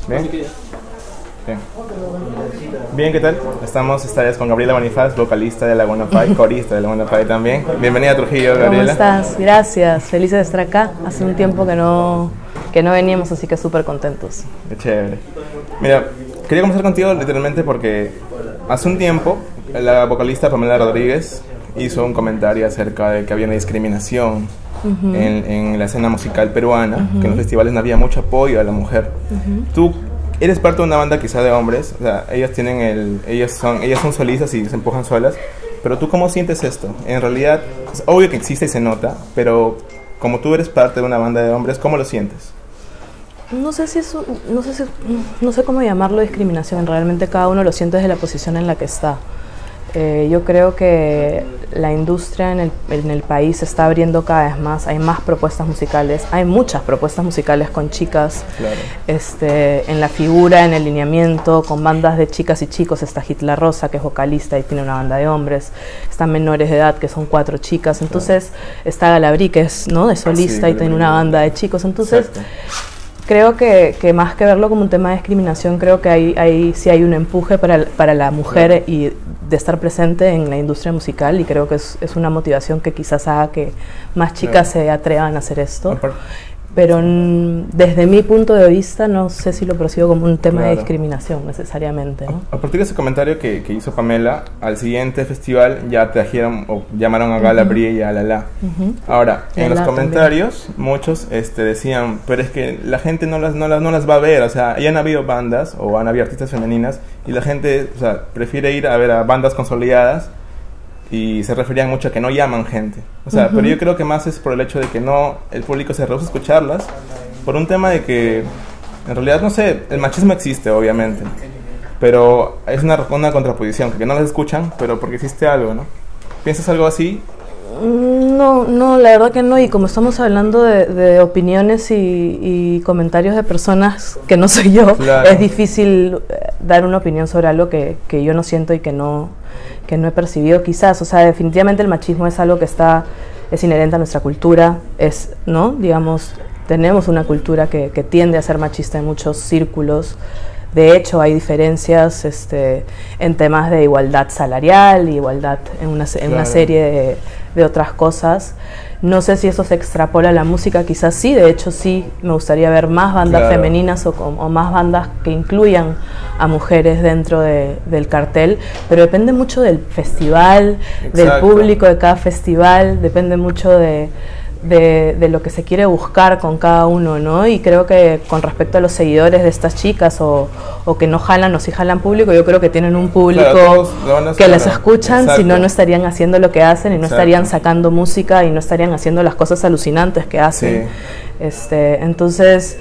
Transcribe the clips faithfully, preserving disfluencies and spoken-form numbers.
¿Bien? Bien. Bien, ¿qué tal? Estamos esta vez con Gabriela Bonifaz, vocalista de Laguna Pai, corista de Laguna Pai también. Bienvenida a Trujillo, Gabriela. ¿Cómo estás? Gracias, felices de estar acá. Hace un tiempo que no, que no veníamos, así que súper contentos. Qué chévere. Mira, quería conversar contigo literalmente porque hace un tiempo la vocalista Pamela Rodríguez hizo un comentario acerca de que había una discriminación uh-huh. en, en la escena musical peruana, uh-huh. que en los festivales no había mucho apoyo a la mujer. Uh-huh. Tú eres parte de una banda quizá de hombres, o sea, ellas tienen el, ellas son, ellas son solistas y se empujan solas, pero tú ¿cómo sientes esto? En realidad, es obvio que existe y se nota, pero como tú eres parte de una banda de hombres, ¿cómo lo sientes? No sé si es, no sé si, no sé cómo llamarlo discriminación, realmente cada uno lo siente desde la posición en la que está. Eh, yo creo que la industria en el, en el país se está abriendo cada vez más, hay más propuestas musicales, hay muchas propuestas musicales con chicas, claro. este, en la figura, en el lineamiento, con bandas de chicas y chicos. Está Hitler Rosa, que es vocalista y tiene una banda de hombres, están Menores de Edad, que son cuatro chicas, entonces claro. está Galabrí, que es, ¿no?, de solista, sí, y tiene una banda de chicos, entonces exacto. Creo que, que más que verlo como un tema de discriminación, creo que hay, hay, sí hay un empuje para, para la mujer y de estar presente en la industria musical, y creo que es, es una motivación que quizás haga que más chicas claro. se atrevan a hacer esto. Pero n, desde mi punto de vista no sé si lo percibo como un tema claro. de discriminación necesariamente, ¿no? A, a partir de ese comentario que, que hizo Pamela, al siguiente festival ya trajeron o llamaron a Galabrí uh-huh. y a Lala. Uh-huh. Ahora, en Lala los comentarios también. muchos este, decían, pero es que la gente no las, no, las, no las va a ver, o sea, ya han habido bandas o han habido artistas femeninas y la gente, o sea, prefiere ir a ver a bandas consolidadas, y se referían mucho a que no llaman gente, o sea, uh-huh. pero yo creo que más es por el hecho de que no, el público se rehúsa a escucharlas, por un tema de que, en realidad, no sé, el machismo existe, obviamente, pero es una, una contraposición, que no las escuchan, pero porque existe algo, ¿no? ¿Piensas algo así? No, no, la verdad que no, y como estamos hablando de, de opiniones y, y comentarios de personas que no soy yo, claro. es difícil dar una opinión sobre algo que, que yo no siento y que no, que no he percibido quizás. O sea, definitivamente el machismo es algo que está, es inherente a nuestra cultura, es, ¿no? Digamos, tenemos una cultura que, que tiende a ser machista en muchos círculos. De hecho, hay diferencias este, en temas de igualdad salarial, igualdad en una, en claro. una serie de, de otras cosas. No sé si eso se extrapola a la música, quizás sí. De hecho, sí, me gustaría ver más bandas claro. femeninas o, o más bandas que incluyan a mujeres dentro de, del cartel. Pero depende mucho del festival, exacto. del público de cada festival, depende mucho de... De, de lo que se quiere buscar con cada uno, ¿no? Y creo que con respecto a los seguidores de estas chicas o, o que no jalan o sí jalan público, yo creo que tienen un público claro, que les escuchan, si no, no estarían haciendo lo que hacen y no exacto. estarían sacando música y no estarían haciendo las cosas alucinantes que hacen. Sí. Este, entonces,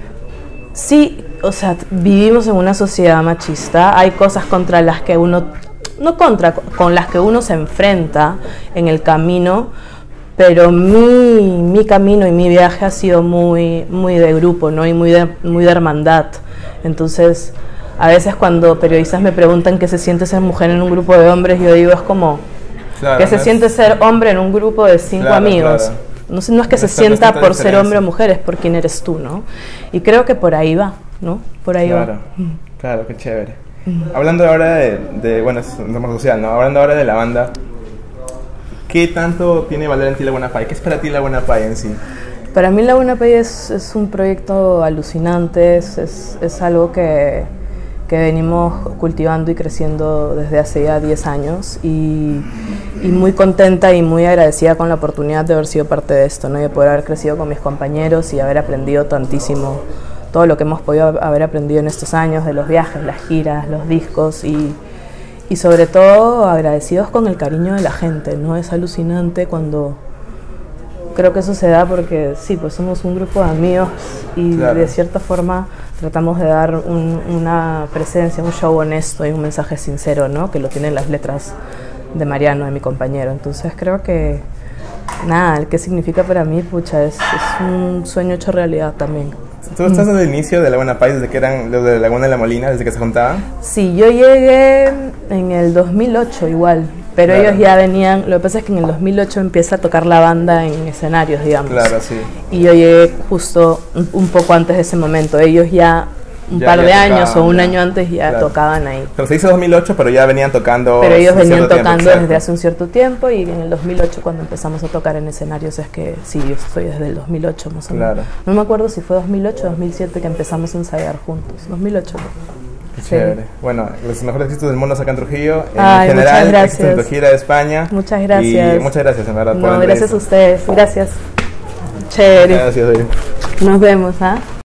sí, o sea, vivimos en una sociedad machista, hay cosas contra las que uno, no contra, con las que uno se enfrenta en el camino, pero mi, mi camino y mi viaje ha sido muy, muy de grupo, ¿no? Y muy de, muy de hermandad. Entonces, a veces cuando periodistas me preguntan qué se siente ser mujer en un grupo de hombres, yo digo, es como, claro, ¿qué se es... siente ser hombre en un grupo de cinco claro, amigos? Claro. No, no es que no se sienta por ser hombre o mujer, es por quién eres tú, ¿no? Y creo que por ahí va, ¿no? Por ahí claro, va. Claro, qué chévere. Mm. Hablando ahora de, de, bueno, es un tema social, ¿no? Hablando ahora de la banda, ¿qué tanto tiene valor en ti Laguna Pai? ¿Qué es para ti Laguna Pai en sí? Para mí Laguna Pai es, es un proyecto alucinante, es, es, es algo que, que venimos cultivando y creciendo desde hace ya diez años y, y muy contenta y muy agradecida con la oportunidad de haber sido parte de esto, ¿no? Y de poder haber crecido con mis compañeros y haber aprendido tantísimo, todo lo que hemos podido haber aprendido en estos años, de los viajes, las giras, los discos y... Y sobre todo agradecidos con el cariño de la gente, ¿no? Es alucinante cuando... Creo que eso se da porque sí, pues somos un grupo de amigos y claro. de cierta forma tratamos de dar un, una presencia, un show honesto y un mensaje sincero, ¿no? Que lo tienen las letras de Mariano, de mi compañero. Entonces creo que, nada, el que significa para mí, pucha, es, es un sueño hecho realidad también. ¿Tú estás desde el inicio de Laguna Pai, desde que eran los de Laguna de la Molina, desde que se juntaban? Sí, yo llegué en el dos mil ocho igual, pero claro. ellos ya venían, lo que pasa es que en el dos mil ocho empieza a tocar la banda en escenarios, digamos. Claro, sí. Y yo llegué justo un, un poco antes de ese momento, ellos ya un ya, par ya de tocaban, años o un ya. año antes ya Claro. tocaban ahí. Pero se hizo dos mil ocho, pero ya venían tocando. Pero ellos venían cierto tocando tiempo, desde hace un cierto tiempo y en el dos mil ocho cuando empezamos a tocar en escenarios es que sí, yo estoy desde el dos mil ocho más o menos. Claro. No me acuerdo si fue dos mil ocho o dos mil siete que empezamos a ensayar juntos. dos mil ocho. Qué Sí. chévere. Bueno, los mejores éxitos del mundo acá en Trujillo. En Ay, general, muchas gracias. éxitos en tu gira de España. Muchas gracias. Y muchas gracias, en verdad. por No, la gracias a entrevista. ustedes. Gracias. Chévere. Gracias, David. Nos vemos, ¿ah?